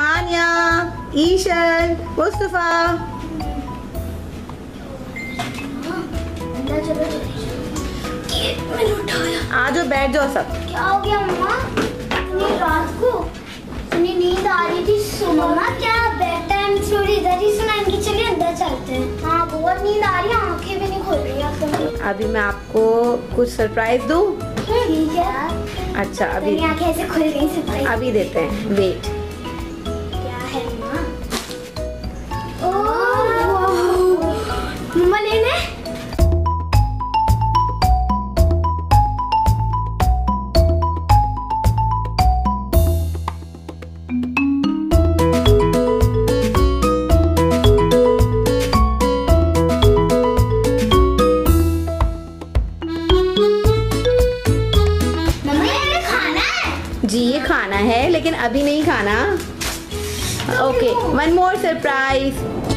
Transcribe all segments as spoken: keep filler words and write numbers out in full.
हानिया, ईशन, मुस्तफा। आ जाओ, बैठ जाओ सब। क्या हो गया मम्मा? इतनी रात को इतनी नींद आ रही थी। सो मम्मा क्या बेड टाइम स्टोरी इधर ही सुनाएंगी? चलिए अंदर चलते हैं। हाँ बहुत नींद आ रही है, आंखें भी नहीं खुल रही है। अभी मैं आपको कुछ सरप्राइज दूं? ठीक है। अच्छा अभी आंखें ऐसे खुल गई सरप्राइज। अभी देते हैं, वेट। क्या है मम्मा? ओह मम्मा ले ले। जी ये खाना है, लेकिन अभी नहीं खाना। Okay, one more surprise.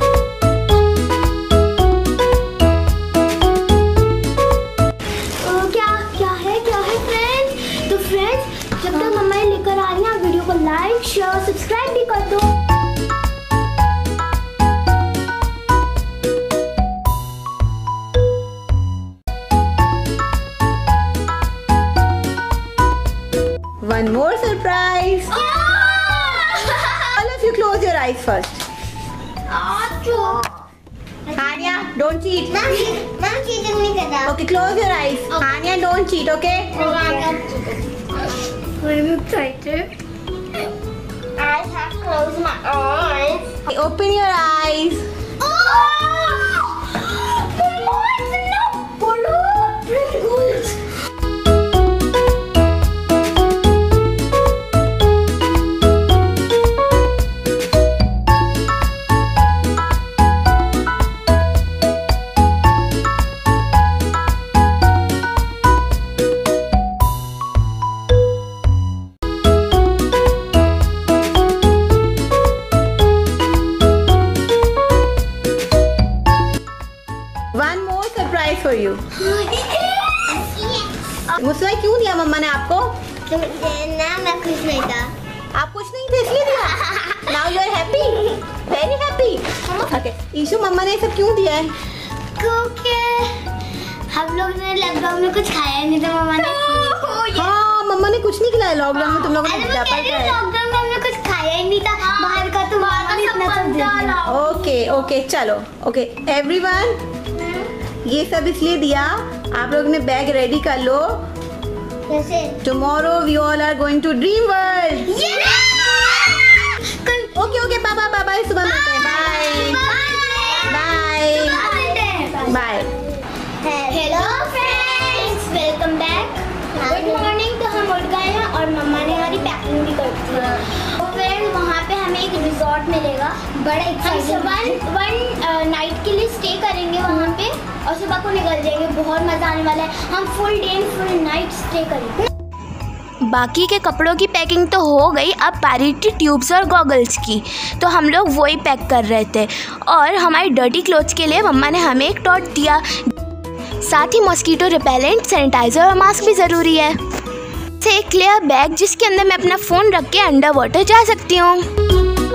क्या क्या है क्या है फ्रेंड्स? तो फ्रेंड्स जब तक मम्मा ये लेकर आ रही है, वीडियो को लाइक शेयर सब्सक्राइब भी कर दो। One more surprise. All of you close your eyes first. Hania, don't cheat. Mom cheating नहीं कर रहा। Okay, close your eyes. Hania, don't cheat, okay? I'm excited. I have closed my eyes. Open your eyes. One more surprise for you. मुस्लिम क्यों दिया मम्मा ने आपको? ना मैं खुश नहीं था। आप कुछ नहीं थे इसलिए दिया? Now you are happy, very happy. Okay, Ishu मम्मा ने सब क्यों दिया है? क्योंकि हम लोग ने लॉकडाउन में कुछ खाया नहीं था। मम्मा ने हाँ मम्मा ने कुछ नहीं खिलाया लॉकडाउन में। तुम लोगों ने लॉकडाउन में हमने कुछ खाया ही नहीं था बाहर का। तो मम्मा ने इतना सब दिया। ओके ओके चलो। ओके एवरीवन, ये सब इसलिए दिया, आप लोग ने बैग रेडी कर लो। कैसे? Tomorrow we all are going to dream world. Okay okay बाबा बाबा, सुबह मिलते हैं। Bye bye bye. Hello friends, welcome back. Good morning. तो हम उठ गए हैं और मम्मा ने हमारी पैकिंग भी कर दी है। तो फ्रेंड्स वहाँ पे हमें एक रिजॉर्ट मिलेगा, बड़ा एक्साइटिंग। वन वन नाइट के लिए स्टे करेंगे वहाँ पे और सुबह को निकल जाएंगे। बहुत मजा आने वाला है। हम full day full night stay करेंगे। बाकी के कपड़ों की पैकिंग तो हो गई, अब बारी थी ट्यूब्स और गॉगल्स की। तो हम लोग वही पैक कर रहे थे और हमारी डर्टी क्लोथ्स के लिए मम्मा ने हमें एक टॉर्च दिया। साथ ही मॉस्किटो रिपेलेंट, सैनिटाइजर और मास्क भी ज़रूरी है। से एक क्लियर बैग जिसके अंदर मैं अपना फ़ोन रख के अंडर वाटर जा सकती हूँ।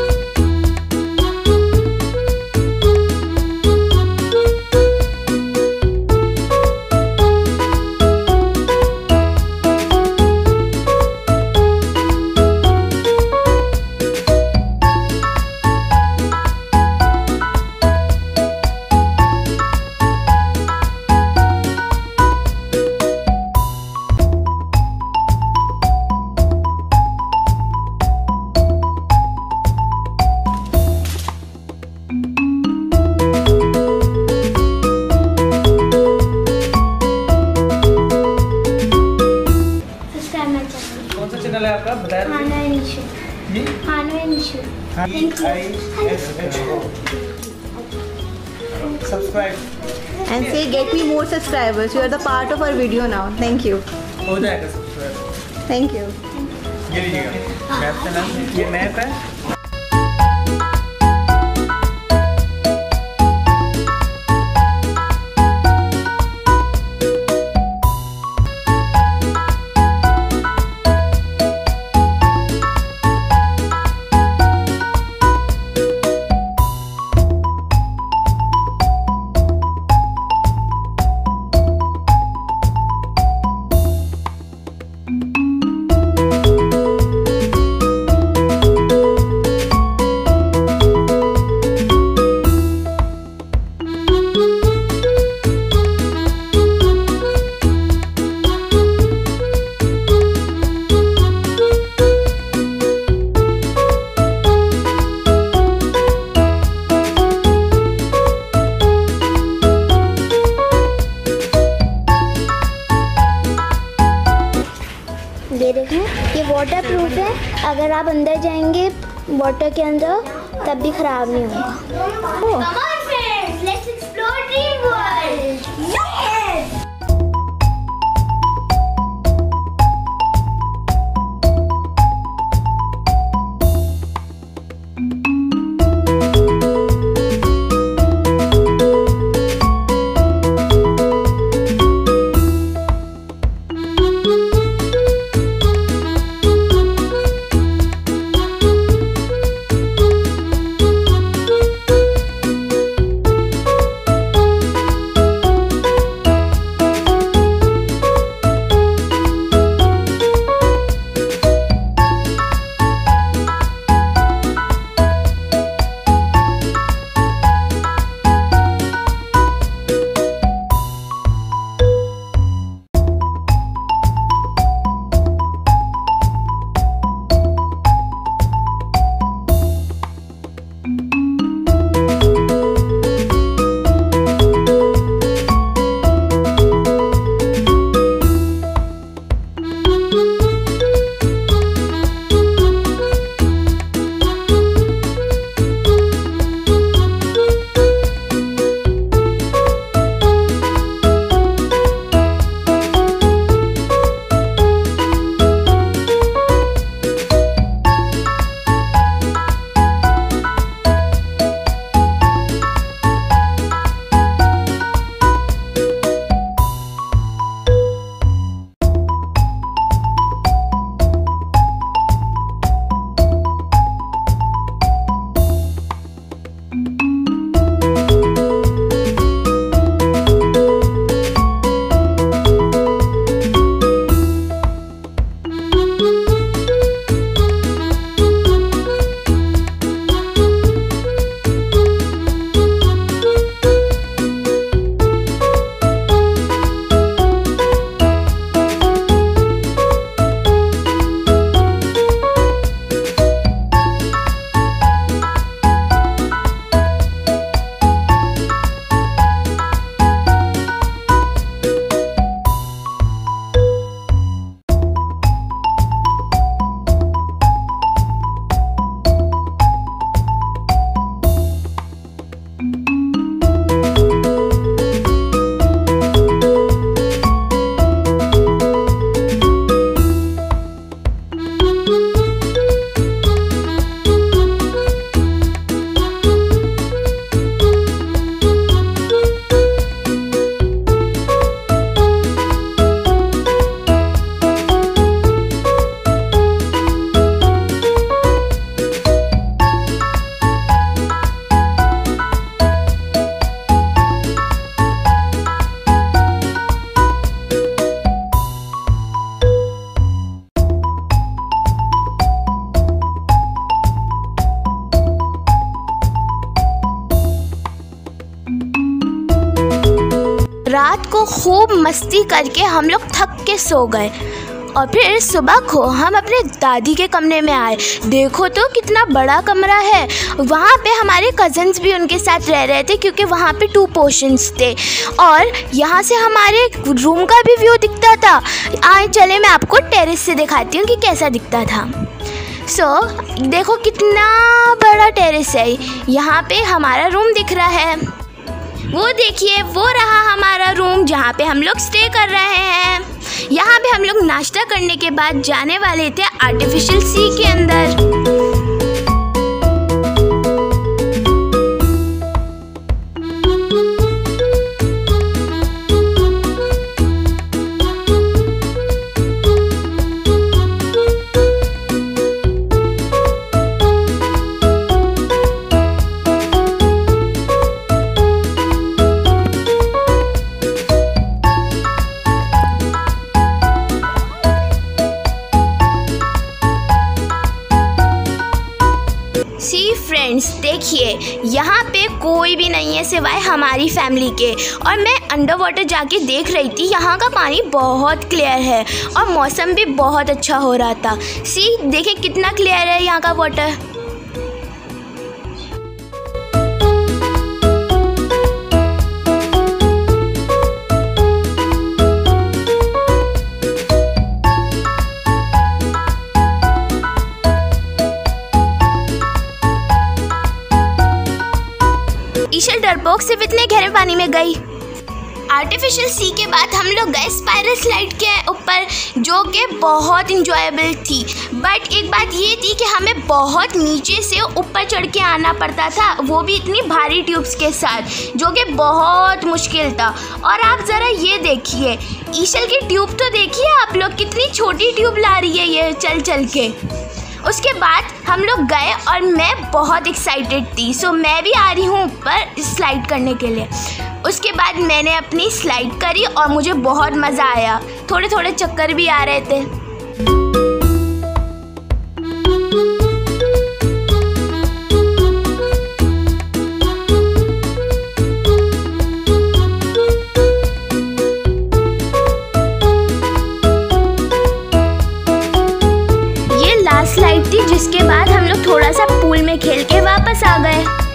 चैनल है आपका, बताया subscribe and say get me more subscribers. You are the part of our video now. Thank you. हो जाएगा सब्सक्राइब। Thank you. ये लीजिएगा मैप का नाम, ये मैप है। प्रूफ है, अगर आप अंदर जाएंगे वाटर के अंदर तब भी खराब नहीं होगा। Come on friends, let's explore Dream World. Yes! रात को खूब मस्ती करके हम लोग थक के सो गए और फिर सुबह को हम अपने दादी के कमरे में आए। देखो तो कितना बड़ा कमरा है। वहाँ पे हमारे कज़न्स भी उनके साथ रह रहे थे क्योंकि वहाँ पे टू पोर्शंस थे और यहाँ से हमारे रूम का भी व्यू दिखता था। आए चले मैं आपको टेरेस से दिखाती हूँ कि कैसा दिखता था। सो so, देखो कितना बड़ा टेरेस है। यहाँ पे हमारा रूम दिख रहा है। वो देखिए वो रहा हमारा रूम जहाँ पे हम लोग स्टे कर रहे हैं। यहाँ पे हम लोग नाश्ता करने के बाद जाने वाले थे आर्टिफिशियल सी के अंदर। सी फ्रेंड्स, देखिए यहाँ पे कोई भी नहीं है सिवाय हमारी फैमिली के। और मैं अंडर वाटर जाके देख रही थी, यहाँ का पानी बहुत क्लियर है और मौसम भी बहुत अच्छा हो रहा था। सी देखिए कितना क्लियर है यहाँ का वाटर। ईशल डरपोक सिर्फ इतने गहरे पानी में गई। आर्टिफिशियल सी के बाद हम लोग गए स्पाइरल स्लाइड के ऊपर, जो कि बहुत इंजॉयबल थी। बट एक बात ये थी कि हमें बहुत नीचे से ऊपर चढ़ के आना पड़ता था, वो भी इतनी भारी ट्यूब्स के साथ, जो कि बहुत मुश्किल था। और आप ज़रा ये देखिए, ईशल की ट्यूब तो देखिए आप लोग, कितनी छोटी ट्यूब ला रही है ये चल चल के। उसके बाद हम लोग गए और मैं बहुत एक्साइटेड थी, सो मैं भी आ रही हूँ ऊपर स्लाइड करने के लिए। उसके बाद मैंने अपनी स्लाइड करी और मुझे बहुत मज़ा आया, थोड़े थोड़े चक्कर भी आ रहे थे। ये लास्ट स्लाइड थी, जिसके बाद हम लोग थोड़ा सा पूल में खेल के वापस आ गए।